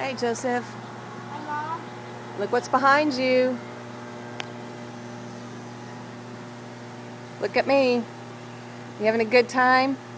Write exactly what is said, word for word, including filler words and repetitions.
Hey, Joseph. Hi, Mom. Look what's behind you. Look at me. You having a good time?